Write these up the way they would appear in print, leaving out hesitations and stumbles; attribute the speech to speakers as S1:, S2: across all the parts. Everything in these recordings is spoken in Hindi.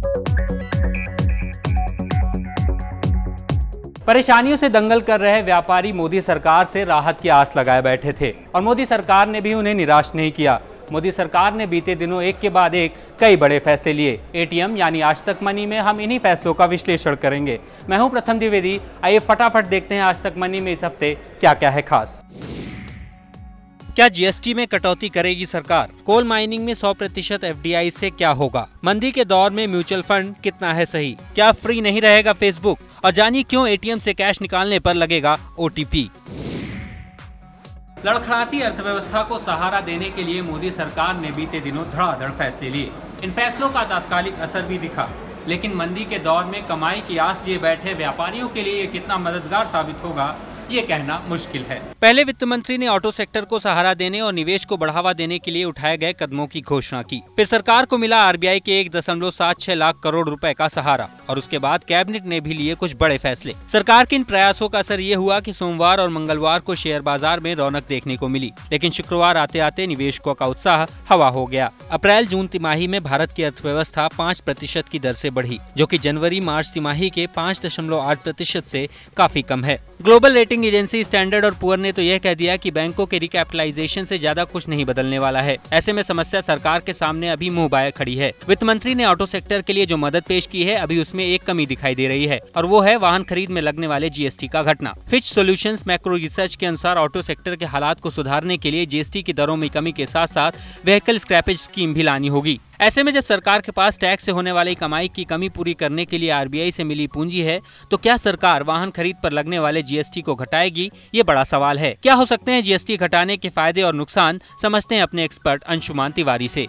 S1: परेशानियों से दंगल कर रहे व्यापारी मोदी सरकार से राहत की आस लगाए बैठे थे और मोदी सरकार ने भी उन्हें निराश नहीं किया। मोदी सरकार ने बीते दिनों एक के बाद एक कई बड़े फैसले लिए। एटीएम यानी आज तक मनी में हम इन्हीं फैसलों का विश्लेषण करेंगे। मैं हूं प्रथम द्विवेदी। आइए फटाफट देखते हैं आज तक मनी में इस हफ्ते क्या क्या है खास। क्या जीएसटी में कटौती करेगी सरकार? कोल माइनिंग में 100% एफडीआई से क्या होगा? मंदी के दौर में म्यूचुअल फंड कितना है सही? क्या फ्री नहीं रहेगा फेसबुक? और जानिए क्यों एटीएम से कैश निकालने पर लगेगा ओटीपी। लड़खड़ाती अर्थव्यवस्था को सहारा देने के लिए मोदी सरकार ने बीते दिनों धड़ाधड़ फैसले लिए। इन फैसलों का तात्कालिक असर भी दिखा, लेकिन मंदी के दौर में कमाई की आस लिए बैठे व्यापारियों के लिए ये कितना मददगार साबित होगा, ये कहना मुश्किल है। पहले वित्त मंत्री ने ऑटो सेक्टर को सहारा देने और निवेश को बढ़ावा देने के लिए उठाए गए कदमों की घोषणा की। फिर सरकार को मिला आरबीआई के 1.76 लाख करोड़ रुपए का सहारा और उसके बाद कैबिनेट ने भी लिए कुछ बड़े फैसले। सरकार के इन प्रयासों का असर ये हुआ कि सोमवार और मंगलवार को शेयर बाजार में रौनक देखने को मिली, लेकिन शुक्रवार आते आते निवेशकों का उत्साह हवा हो गया। अप्रैल जून तिमाही में भारत की अर्थव्यवस्था 5% की दर से बढ़ी, जो कि जनवरी मार्च तिमाही के 5.8% से काफी कम है। ग्लोबल रेटिंग एजेंसी स्टैंडर्ड और पुअर ने तो यह कह दिया कि बैंकों के रिकैपिटलाइजेशन से ज्यादा कुछ नहीं बदलने वाला है। ऐसे में समस्या सरकार के सामने अभी मुंह बाये खड़ी है। वित्त मंत्री ने ऑटो सेक्टर के लिए जो मदद पेश की है, अभी उसमें एक कमी दिखाई दे रही है और वो है वाहन खरीद में लगने वाले जीएसटी का घटना। फिच सॉल्यूशंस मैक्रो रिसर्च के अनुसार ऑटो सेक्टर के हालात को सुधारने के लिए जीएसटी की दरों में कमी के साथ साथ व्हीकल स्क्रैपेज स्कीम भी लानी होगी। ऐसे में जब सरकार के पास टैक्स से होने वाली कमाई की कमी पूरी करने के लिए आरबीआई से मिली पूंजी है, तो क्या सरकार वाहन खरीद पर लगने वाले जीएसटी को घटाएगी? ये बड़ा सवाल है। क्या हो सकते हैं जीएसटी घटाने के फायदे और नुकसान? समझते हैं अपने एक्सपर्ट अंशुमान तिवारी से।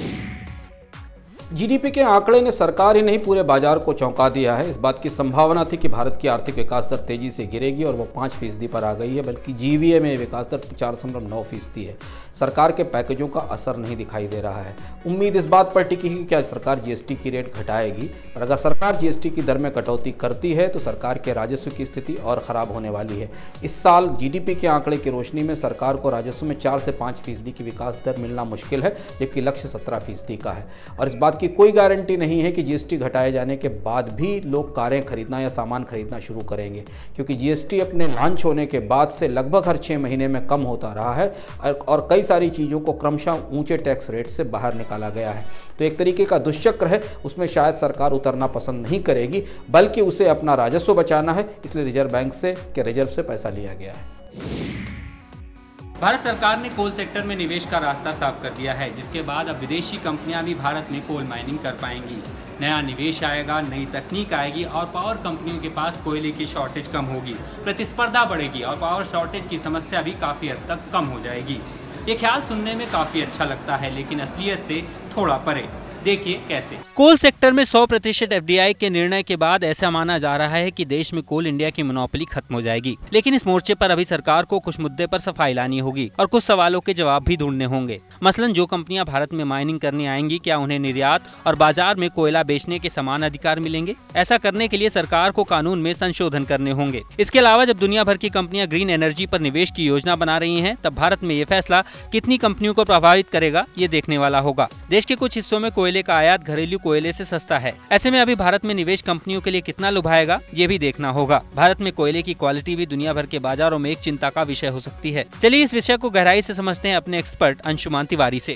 S2: जीडीपी के आंकड़े ने सरकार ही नहीं पूरे बाजार को चौंका दिया है। इस बात की संभावना थी कि भारत की आर्थिक विकास दर तेजी से गिरेगी और वो 5% पर आ गई है, बल्कि जीवीए में विकास दर 4.9% है। सरकार के पैकेजों का असर नहीं दिखाई दे रहा है। उम्मीद इस बात पर टिकी कि क्या सरकार जीएसटी की रेट घटाएगी, और अगर सरकार जीएसटी की दर में कटौती करती है तो सरकार के राजस्व की स्थिति और खराब होने वाली है। इस साल जीडीपी के आंकड़े की रोशनी में सरकार को राजस्व में 4 से 5% की विकास दर मिलना मुश्किल है, जबकि लक्ष्य 17% का है। और इस बात की कोई गारंटी नहीं है कि जीएसटी घटाए जाने के बाद भी लोग कारें खरीदना या सामान खरीदना शुरू करेंगे, क्योंकि जीएसटी अपने लॉन्च होने के बाद से लगभग हर 6 महीने में कम होता रहा है और कई सारी चीज़ों को क्रमशः ऊंचे टैक्स रेट से बाहर निकाला गया है। तो एक तरीके का दुष्चक्र है, उसमें शायद सरकार उतरना पसंद नहीं करेगी, बल्कि उसे अपना राजस्व बचाना है, इसलिए रिजर्व बैंक से के रिजर्व से पैसा लिया गया है।
S1: भारत सरकार ने कोल सेक्टर में निवेश का रास्ता साफ कर दिया है, जिसके बाद अब विदेशी कंपनियां भी भारत में कोल माइनिंग कर पाएंगी। नया निवेश आएगा, नई तकनीक आएगी और पावर कंपनियों के पास कोयले की शॉर्टेज कम होगी, प्रतिस्पर्धा बढ़ेगी और पावर शॉर्टेज की समस्या भी काफ़ी हद तक कम हो जाएगी। ये ख्याल सुनने में काफ़ी अच्छा लगता है, लेकिन असलियत से थोड़ा परे। देखिए कैसे। कोल सेक्टर में 100% एफडीआई के निर्णय के बाद ऐसा माना जा रहा है कि देश में कोल इंडिया की मोनोपोली खत्म हो जाएगी, लेकिन इस मोर्चे पर अभी सरकार को कुछ मुद्दे पर सफाई लानी होगी और कुछ सवालों के जवाब भी ढूंढने होंगे। मसलन जो कंपनियां भारत में माइनिंग करने आएंगी, क्या उन्हें निर्यात और बाजार में कोयला बेचने के समान अधिकार मिलेंगे? ऐसा करने के लिए सरकार को कानून में संशोधन करने होंगे। इसके अलावा जब दुनिया भर की कंपनियां ग्रीन एनर्जी पर निवेश की योजना बना रही हैं, तब भारत में ये फैसला कितनी कंपनियों को प्रभावित करेगा, ये देखने वाला होगा। देश के कुछ हिस्सों में कोयले का आयात घरेलू कोयले से सस्ता है। ऐसे में अभी भारत में निवेश कंपनियों के लिए कितना लुभाएगा, ये भी देखना होगा। भारत में कोयले की क्वालिटी भी दुनिया भर के बाजारों में एक चिंता का विषय हो सकती है। चलिए इस विषय को गहराई से समझते हैं अपने एक्सपर्ट अंशुमान तिवारी से।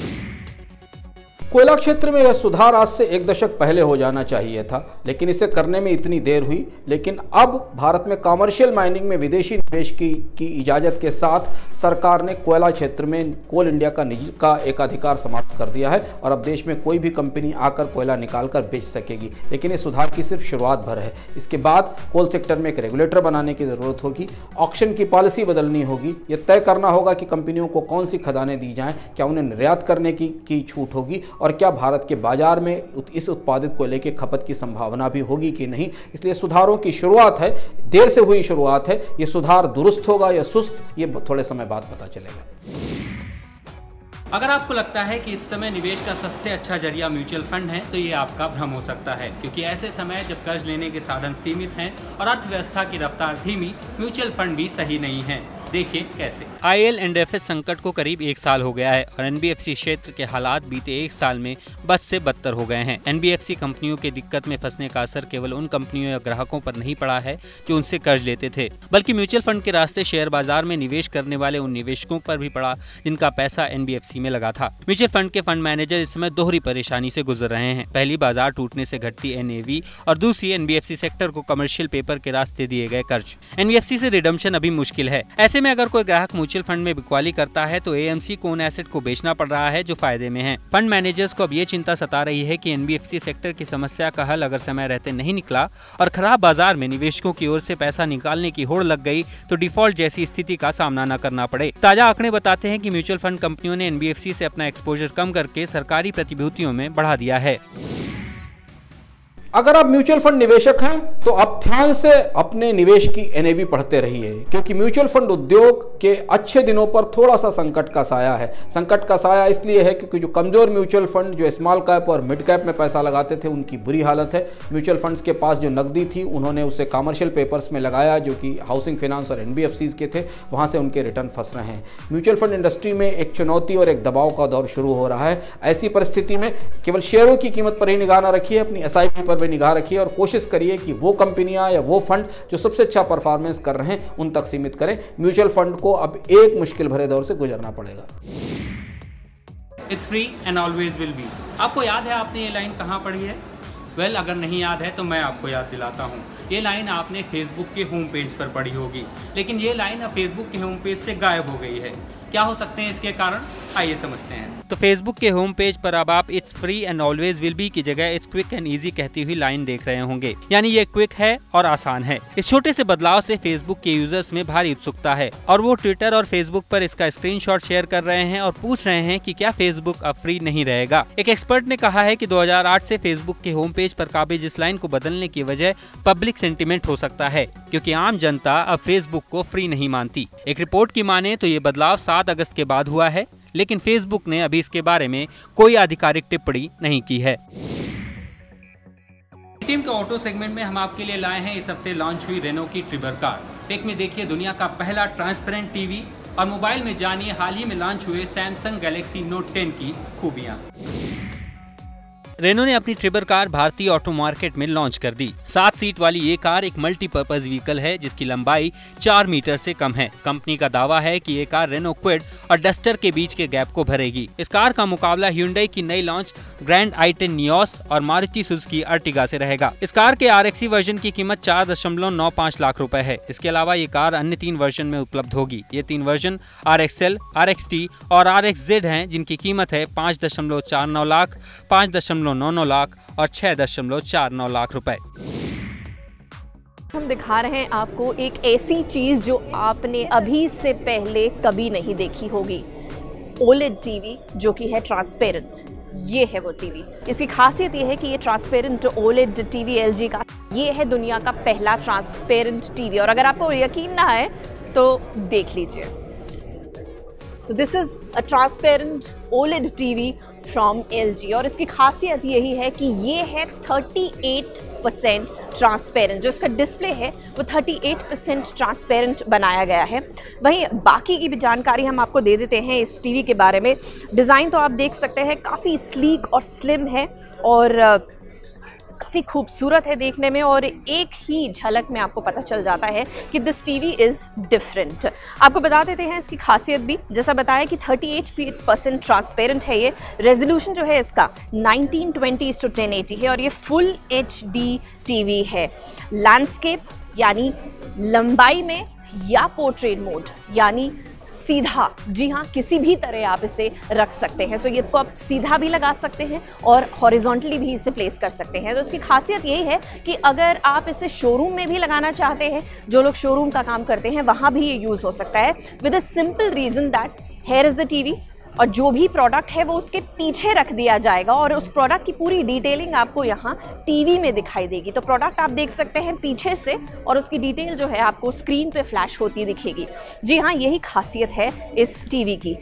S2: कोयला क्षेत्र में यह सुधार आज से 1 दशक पहले हो जाना चाहिए था, लेकिन इसे करने में इतनी देर हुई। लेकिन अब भारत में कमर्शियल माइनिंग में विदेशी निवेश की इजाज़त के साथ सरकार ने कोयला क्षेत्र में कोल इंडिया का एक अधिकार समाप्त कर दिया है और अब देश में कोई भी कंपनी आकर कोयला निकाल कर बेच सकेगी। लेकिन इस सुधार की सिर्फ शुरुआत भर है। इसके बाद कोल सेक्टर में एक रेगुलेटर बनाने की ज़रूरत होगी, ऑक्शन की पॉलिसी बदलनी होगी, यह तय करना होगा कि कंपनियों को कौन सी खदानें दी जाएँ, क्या उन्हें निर्यात करने की छूट होगी और क्या भारत के बाजार में इस उत्पादित कोयले के खपत की संभावना भी होगी कि नहीं। इसलिए सुधारों की शुरुआत है, देर से हुई शुरुआत है। ये सुधार दुरुस्त होगा या सुस्त, ये थोड़े समय बाद पता चलेगा।
S1: अगर आपको लगता है कि इस समय निवेश का सबसे अच्छा जरिया म्यूचुअल फंड है, तो ये आपका भ्रम हो सकता है, क्योंकि ऐसे समय जब कर्ज लेने के साधन सीमित हैं और अर्थव्यवस्था की रफ्तार धीमी, म्यूचुअल फंड भी सही नहीं है। देखिए कैसे। IL&FS संकट को करीब 1 साल हो गया है और एनबीएफसी क्षेत्र के हालात बीते 1 साल में बद से बदतर हो गए हैं। एनबीएफसी कंपनियों के दिक्कत में फंसने का असर केवल उन कंपनियों या ग्राहकों पर नहीं पड़ा है जो उनसे कर्ज लेते थे, बल्कि म्यूचुअल फंड के रास्ते शेयर बाजार में निवेश करने वाले उन निवेशकों पर भी पड़ा जिनका पैसा एनबीएफसी में लगा था। म्यूचुअल फंड के फंड मैनेजर इस समय दोहरी परेशानी से गुजर रहे हैं। पहली, बाजार टूटने से घटती एनएवी और दूसरी, एनबीएफसी सेक्टर को कमर्शियल पेपर के रास्ते दिए गए कर्ज। एनबीएफसी से रिडम्पशन अभी मुश्किल है। ऐसे में अगर कोई ग्राहक म्यूचुअल फंड में बिकवाली करता है तो एएमसी को उन एसेट को बेचना पड़ रहा है जो फायदे में है। फंड मैनेजर्स को अब ये चिंता सता रही है कि एनबीएफसी सेक्टर की समस्या का हल अगर समय रहते नहीं निकला और खराब बाजार में निवेशकों की ओर से पैसा निकालने की होड़ लग गई तो डिफॉल्ट जैसी स्थिति का सामना न करना पड़े। ताजा आंकड़े बताते हैं कि म्यूचुअल फंड कंपनियों ने एनबीएफसी से अपना एक्सपोजर कम करके सरकारी प्रतिभूतियों में बढ़ा दिया है।
S2: अगर आप म्यूचुअल फंड निवेशक हैं तो आप ध्यान से अपने निवेश की एनएवी पढ़ते रहिए, क्योंकि म्यूचुअल फंड उद्योग के अच्छे दिनों पर थोड़ा सा संकट का साया है। संकट का साया इसलिए है क्योंकि जो कमजोर म्यूचुअल फंड जो स्मॉल कैप और मिड कैप में पैसा लगाते थे उनकी बुरी हालत है। म्यूचुअल फंड्स के पास जो नकदी थी उन्होंने उसे कमर्शियल पेपर्स में लगाया जो कि हाउसिंग फाइनेंस और एनबीएफसीज के थे, वहाँ से उनके रिटर्न फंस रहे हैं। म्यूचुअल फंड इंडस्ट्री में एक चुनौती और एक दबाव का दौर शुरू हो रहा है। ऐसी परिस्थिति में केवल शेयरों की कीमत पर ही निगाह न रखिए, अपनी एसआईपी पर भी निगाह रखिए और कोशिश करिए कि वो कंपनियां या वो फंड जो सबसे अच्छा परफॉर्मेंस कर रहे हैं उन तक सीमित करें। म्यूचुअल फंड को अब एक मुश्किल भरे दौर से गुजरना पड़ेगा।
S1: It's free and always will be. आपको याद है आपने ये लाइन कहाँ पढ़ी है? वेल, अगर नहीं याद है तो मैं आपको याद दिलाता हूँ। ये लाइन आपने फेसबुक के होम पेज पर पढ़ी होगी, लेकिन ये लाइन अब फेसबुक के होम पेज से गायब हो गई है। क्या हो सकते हैं इसके कारण? आइए समझते हैं। तो फेसबुक के होम पेज पर अब आप it's free and always will be की जगह इट्स क्विक एंड इजी कहती हुई लाइन देख रहे होंगे, यानी ये क्विक है और आसान है। इस छोटे से बदलाव से फेसबुक के यूजर्स में भारी उत्सुकता है और वो ट्विटर और फेसबुक पर इसका स्क्रीनशॉट शेयर कर रहे हैं और पूछ रहे हैं कि क्या फेसबुक अब फ्री नहीं रहेगा। एक एक्सपर्ट ने कहा है कि 2008 से फेसबुक के होम पेज पर काबिज इस लाइन को बदलने की वजह पब्लिक सेंटिमेंट हो सकता है, क्योंकि आम जनता अब फेसबुक को फ्री नहीं मानती। एक रिपोर्ट की माने तो ये बदलाव 7 अगस्त के बाद हुआ है, लेकिन फेसबुक ने अभी इसके बारे में कोई आधिकारिक टिप्पणी नहीं की है। टीम के ऑटो सेगमेंट में हम आपके लिए लाए हैं इस हफ्ते लॉन्च हुई रेनो की ट्रिबर कार। टेक में देखिए दुनिया का पहला ट्रांसपेरेंट टीवी और मोबाइल में जानिए हाल ही में लॉन्च हुए सैमसंग गैलेक्सी नोट 10 की खूबियां। रेनो ने अपनी ट्रिबर कार भारतीय ऑटो मार्केट में लॉन्च कर दी। 7 सीट वाली ये कार एक मल्टीपर्पज व्हीकल है जिसकी लंबाई 4 मीटर से कम है। कंपनी का दावा है कि ये कार रेनो क्विड और डस्टर के बीच के गैप को भरेगी। इस कार का मुकाबला Hyundai की नई लॉन्च ग्रैंड i10 नियोस और मारुति सुजुकी अर्टिगा से रहेगा। इस कार के RXE वर्जन की कीमत 4.95 लाख रुपए है। इसके अलावा ये कार अन्य 3 वर्जन में उपलब्ध होगी। ये 3 वर्जन RXL, RXT और RXZ हैं, जिनकी कीमत है 5.49 लाख, 5.99 लाख और 6.49 लाख रुपए।
S3: हम दिखा रहे हैं आपको एक ऐसी चीज जो आपने अभी से पहले कभी नहीं देखी होगी। OLED टीवी जो कि है ट्रांसपेरेंट। ये है वो टीवी। इसकी खासियत ये है कि ये ट्रांसपेरेंट OLED टीवी LG का ये है दुनिया का पहला ट्रांसपेरेंट टीवी। और अगर आपको यकीन ना है तो देख लीजिए। तो this is a transparent OLED TV from LG और इसकी खासियत यही है कि ये है 38% ट्रांसपेरेंट। जो इसका डिस्प्ले है वो 38% ट्रांसपेरेंट बनाया गया है। वहीं बाकी की भी जानकारी हम आपको दे देते हैं इस टीवी के बारे में। डिज़ाइन तो आप देख सकते हैं काफ़ी स्लीक और स्लिम है और काफ़ी खूबसूरत है देखने में और एक ही झलक में आपको पता चल जाता है कि दिस टीवी इज़ डिफरेंट। आपको बता देते हैं इसकी खासियत भी, जैसा बताया कि 38% ट्रांसपेरेंट है। ये रेजोल्यूशन जो है इसका 1920:1080 है और ये फुल HD टीवी है। लैंडस्केप यानी लंबाई में या पोर्ट्रेट मोड यानी सीधा, जी हाँ, किसी भी तरह आप इसे रख सकते हैं। सो ये को आप सीधा भी लगा सकते हैं और हॉरिजॉन्टली भी इसे प्लेस कर सकते हैं। तो इसकी खासियत यही है कि अगर आप इसे शोरूम में भी लगाना चाहते हैं, जो लोग शोरूम का काम करते हैं वहाँ भी ये यूज़ हो सकता है with a simple reason that here is the TV और जो भी प्रोडक्ट है वो उसके पीछे रख दिया जाएगा और उस प्रोडक्ट की पूरी डिटेलिंग आपको यहाँ टीवी में दिखाई देगी। तो प्रोडक्ट आप देख सकते हैं पीछे से और उसकी डिटेल जो है आपको स्क्रीन पे फ्लैश होती दिखेगी। जी हाँ, यही खासियत है इस टीवी की।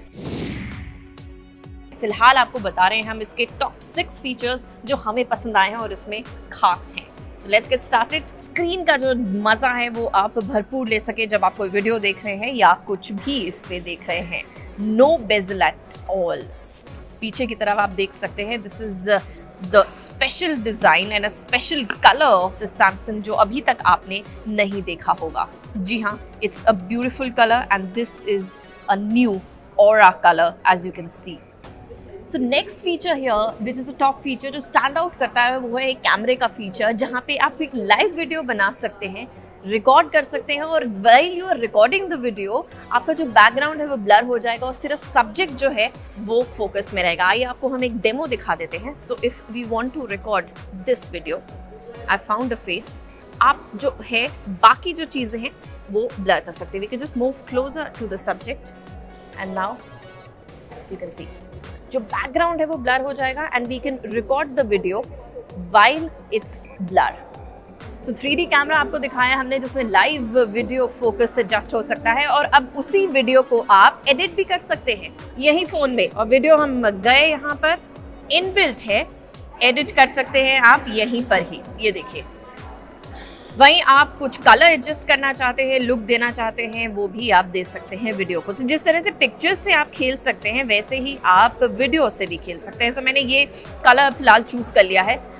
S3: फिलहाल आपको बता रहे हैं हम इसके टॉप 6 फीचर्स जो हमें पसंद आए हैं और इसमें खास हैं। So let's get started. Screen का जो मज़ा है वो आप भरपूर ले सके जब आप कोई वीडियो देख रहे हैं या कुछ भी इस पे देख रहे हैं। No bezel at all. पीछे की तरफ आप देख सकते हैं, this is the special design and a special colour of the Samsung जो अभी तक आपने नहीं देखा होगा। जी हाँ, it's a beautiful colour and this is a new aura colour as you can see. So next feature here which is a top feature जो स्टैंड आउट करता है वो है एक कैमरे का फीचर, जहाँ पे आप एक लाइव वीडियो बना सकते हैं, रिकॉर्ड कर सकते हैं और while you are recording the video आपका जो बैकग्राउंड है वो ब्लर हो जाएगा और सिर्फ सब्जेक्ट जो है वो फोकस में रहेगा। आइए आपको हम एक डेमो दिखा देते हैं। So if we want to record this video, I found a face, आप जो है बाकी जो चीज़ें हैं वो ब्लर कर सकते हैं। We can just move closer to the subject and now you can see जो बैकग्राउंड है वो ब्लर हो जाएगा and we can record the video while it's blur. तो 3D कैमरा आपको दिखाया हमने जिसमें लाइव वीडियो फोकस एडजस्ट हो सकता है और अब उसी वीडियो को आप एडिट भी कर सकते हैं यही फ़ोन में। और वीडियो हम गए यहाँ पर, इनबिल्ट है, एडिट कर सकते हैं आप यहीं पर ही, ये देखिए। वहीं आप कुछ कलर एडजस्ट करना चाहते हैं, लुक देना चाहते हैं, वो भी आप दे सकते हैं वीडियो को। तो जिस तरह से पिक्चर्स से आप खेल सकते हैं वैसे ही आप वीडियो से भी खेल सकते हैं। सो मैंने ये कलर फिलहाल चूज़ कर लिया है।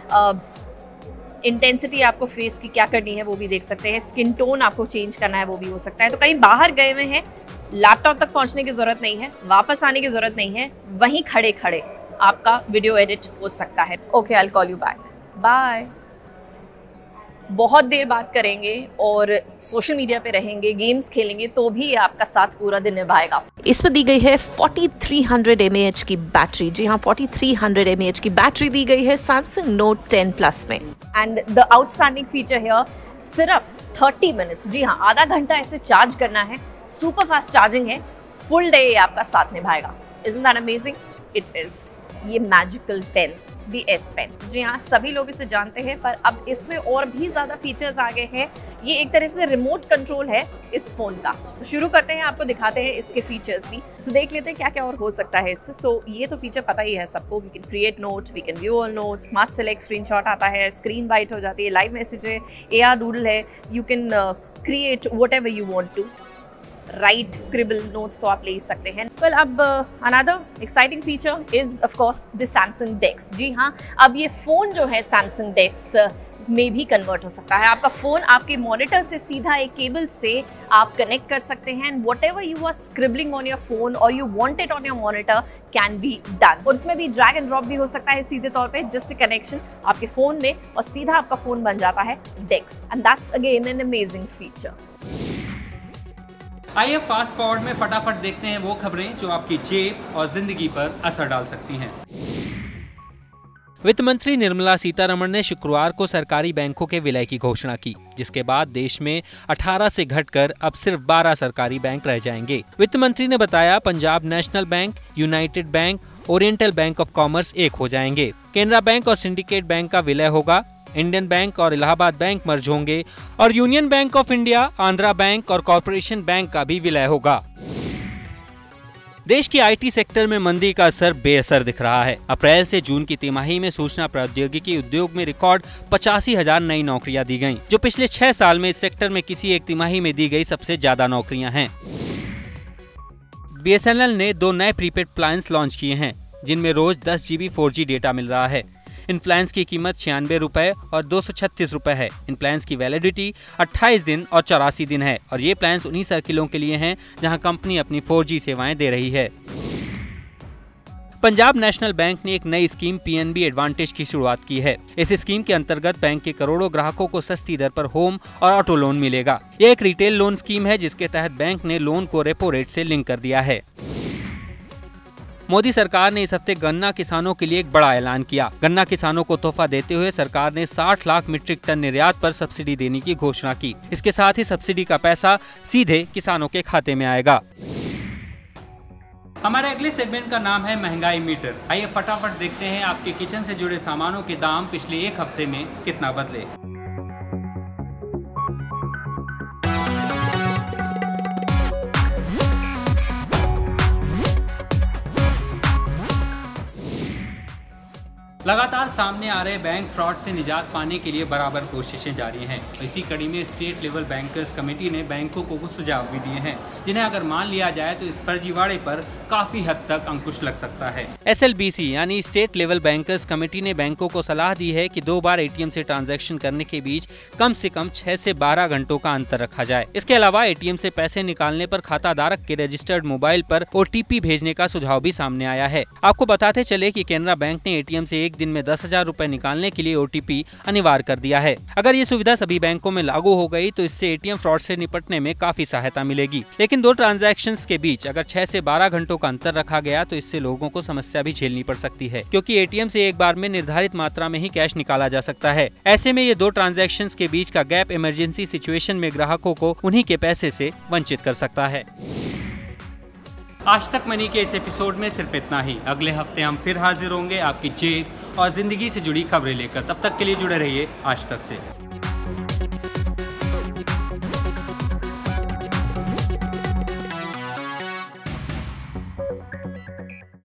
S3: इंटेंसिटी आपको फेस की क्या करनी है वो भी देख सकते हैं, स्किन टोन आपको चेंज करना है वो भी हो सकता है। तो कहीं बाहर गए हुए हैं, लैपटॉप तक पहुंचने की ज़रूरत नहीं है, वापस आने की ज़रूरत नहीं है, वहीं खड़े खड़े आपका वीडियो एडिट हो सकता है। Okay, I will call you back, bye. बहुत देर बात करेंगे और सोशल मीडिया पे रहेंगे, गेम्स खेलेंगे तो भी आपका साथ पूरा दिन निभाएगा। इसमें दी गई है 4300 mAh की बैटरी। जी हाँ, 4300 mAh की बैटरी दी गई है Samsung Note 10 Plus में। एंड द आउटस्टैंडिंग फीचर है सिर्फ 30 मिनट्स। जी हाँ, आधा घंटा ऐसे चार्ज करना है, सुपर फास्ट चार्जिंग है, फुल डे आपका साथ निभाएगा। Isn't that amazing? It is। ये magical pen, the S pen, जी हाँ सभी लोग इसे जानते हैं, पर अब इसमें और भी ज़्यादा फीचर्स आ गए हैं। ये एक तरह से रिमोट कंट्रोल है इस फ़ोन का। तो शुरू करते हैं, आपको दिखाते हैं इसके फीचर्स भी, तो देख लेते हैं क्या क्या और हो सकता है इससे। सो ये तो फीचर पता ही है सबको, we can create note, we can view all note, smart select screenshot आता है, स्क्रीन बाइट हो जाती है, लाइव मैसेज है, AR डूडल है, you can create whatever you want to, write scribble notes तो आप ले ही सकते हैं। वेल, अब another exciting feature is of course the Samsung DeX. जी हाँ, अब ये फ़ोन जो है सैमसंग डेक्स में भी कन्वर्ट हो सकता है। आपका फ़ोन आपके मॉनिटर से सीधा एक केबल से आप कनेक्ट कर सकते हैं and whatever you are scribbling on your phone और you want it on your monitor can be done. और इसमें भी ड्रैग एंड ड्रॉप भी हो सकता है सीधे तौर पे, जस्ट कनेक्शन आपके फ़ोन में और सीधा आपका फ़ोन बन जाता है DeX and that's again an amazing feature.
S1: आइए फास्ट फॉरवर्ड में फटाफट देखते हैं वो खबरें जो आपकी जेब और जिंदगी पर असर डाल सकती हैं। वित्त मंत्री निर्मला सीतारमण ने शुक्रवार को सरकारी बैंकों के विलय की घोषणा की, जिसके बाद देश में 18 से घटकर अब सिर्फ 12 सरकारी बैंक रह जाएंगे। वित्त मंत्री ने बताया, Punjab national bank, united bank, oriental bank of commerce एक हो जाएंगे। केनरा बैंक और सिंडिकेट बैंक का विलय होगा। इंडियन बैंक और इलाहाबाद बैंक मर्ज होंगे और union bank of India, Andhra bank और कॉर्पोरेशन बैंक का भी विलय होगा। देश की IT सेक्टर में मंदी का असर बेअसर दिख रहा है। अप्रैल से जून की तिमाही में सूचना प्रौद्योगिकी उद्योग में रिकॉर्ड 85,000 नई नौकरियां दी गईं, जो पिछले 6 साल में इस सेक्टर में किसी एक तिमाही में दी गई सबसे ज्यादा नौकरियां हैं। BSNL ने 2 नए प्रीपेड प्लान्स लॉन्च किए हैं, जिनमें रोज 10 GB 4G डेटा मिल रहा है। इन प्लान्स की कीमत 96 रुपए और 236 रुपए है। इन प्लान्स की वैलिडिटी 28 दिन और 84 दिन है और ये प्लान्स उन्हीं सर्किलों के लिए हैं जहां कंपनी अपनी 4G सेवाएं दे रही है। पंजाब नेशनल बैंक ने एक नई स्कीम PNB एडवांटेज की शुरुआत की है। इस स्कीम के अंतर्गत बैंक के करोड़ों ग्राहकों को सस्ती दर पर होम और ऑटो लोन मिलेगा। यह एक रिटेल लोन स्कीम है जिसके तहत बैंक ने लोन को रेपो रेट से लिंक कर दिया है। मोदी सरकार ने इस हफ्ते गन्ना किसानों के लिए एक बड़ा ऐलान किया। गन्ना किसानों को तोहफा देते हुए सरकार ने 60 लाख मीट्रिक टन निर्यात पर सब्सिडी देने की घोषणा की। इसके साथ ही सब्सिडी का पैसा सीधे किसानों के खाते में आएगा। हमारे अगले सेगमेंट का नाम है महंगाई मीटर। आइए फटाफट देखते हैं आपके किचन से जुड़े सामानों के दाम पिछले एक हफ्ते में कितना बदले। लगातार सामने आ रहे बैंक फ्रॉड से निजात पाने के लिए बराबर कोशिशें जारी हैं। इसी कड़ी में स्टेट लेवल बैंकर्स कमेटी ने बैंकों को कुछ सुझाव भी दिए हैं, जिन्हें अगर मान लिया जाए तो इस फर्जीवाड़े पर काफी हद तक अंकुश लग सकता है। SLBC यानी स्टेट लेवल बैंकर्स कमेटी ने बैंकों को सलाह दी है कि 2 बार ATM से ट्रांजैक्शन करने के बीच कम से कम 6 से 12 घंटों का अंतर रखा जाए। इसके अलावा ATM से पैसे निकालने पर खाता धारक के रजिस्टर्ड मोबाइल पर OTP भेजने का सुझाव भी सामने आया है। आपको बताते चले कि केनरा बैंक ने ATM से एक दिन में 10,000 रुपए निकालने के लिए OTP अनिवार्य कर दिया है। अगर ये सुविधा सभी बैंकों में लागू हो गई तो इससे ATM फ्रॉड से निपटने में काफी सहायता मिलेगी। लेकिन 2 ट्रांजैक्शंस के बीच अगर 6 से 12 घंटों का अंतर रखा गया तो इससे लोगों को समस्या भी झेलनी पड़ सकती है, क्योंकि ATM से एक बार में निर्धारित मात्रा में ही कैश निकाला जा सकता है। ऐसे में ये 2 ट्रांजैक्शंस के बीच का गैप इमरजेंसी सिचुएशन में ग्राहकों को उन्हीं के पैसे से वंचित कर सकता है। आज तक मनी के इस एपिसोड में सिर्फ इतना ही। अगले हफ्ते हम फिर हाजिर होंगे आपकी जेब और जिंदगी से जुड़ी खबरें लेकर। तब तक के लिए जुड़े रहिए आज तक से।